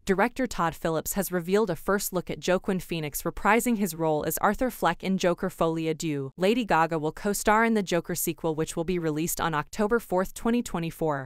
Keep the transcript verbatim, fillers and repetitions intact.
Director Todd Phillips has revealed a first look at Joaquin Phoenix reprising his role as Arthur Fleck in Joker Folie. Deux. Lady Gaga will co-star in the Joker sequel, which will be released on October fourth, twenty twenty-four.